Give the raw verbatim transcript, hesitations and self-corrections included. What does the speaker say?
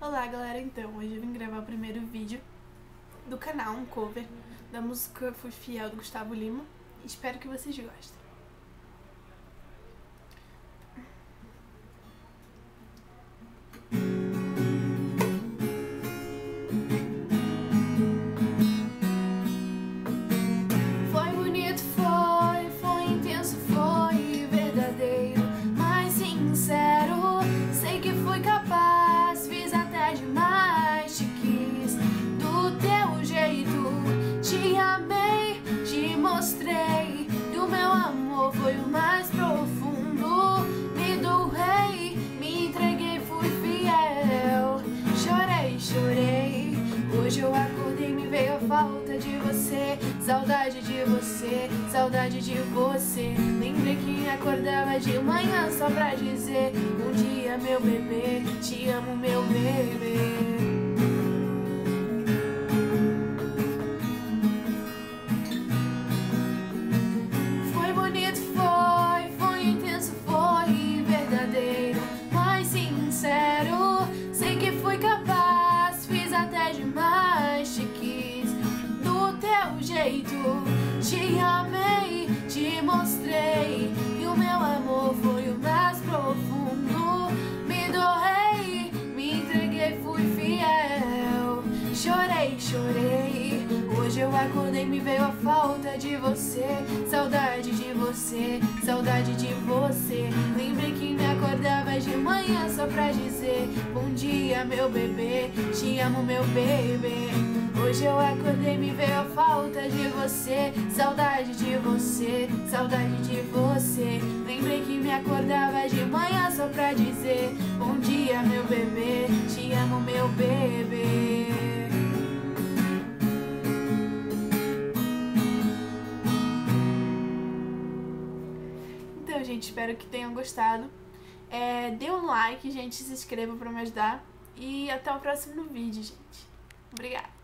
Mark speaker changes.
Speaker 1: Olá galera, então hoje eu vim gravar o primeiro vídeo do canal, um cover da música Fui Fiel do Gustavo Lima. Espero que vocês gostem. Foi bonito, foi, foi intenso, foi verdadeiro, mas sincero. Sei que fui capaz, fiz até demais, te quis do teu jeito, te amei, te mostrei, e o meu amor foi o mais profundo. Me doei, me entreguei, fui fiel, chorei, chorei. Hoje eu acordei, me veio a falta de você, saudade de você, saudade de você. Lembrei que me acordava de manhã só pra dizer: bom dia meu bebê, te amo meu bebê. Foi bonito, foi, foi intenso, foi verdadeiro, mas sincero. Sei que fui capaz, fiz até demais, te quis do teu jeito, te amei, te mostrei, e o meu amor foi o mais profundo. Me doei, me entreguei, fui fiel, chorei, chorei. Hoje eu acordei, me veio a falta de você, saudade de você, saudade de você. Lembrei que me acordava de manhã só pra dizer: bom dia meu bebê, te amo meu bebê. Hoje eu acordei, me veio a falta de você, saudade de você, saudade de você. Lembrei que me acordava de manhã só pra dizer: bom dia meu bebê, te amo meu bebê. Então, gente, espero que tenham gostado. É, dê um like, gente, se inscreva pra me ajudar. E até o próximo vídeo, gente. Obrigada.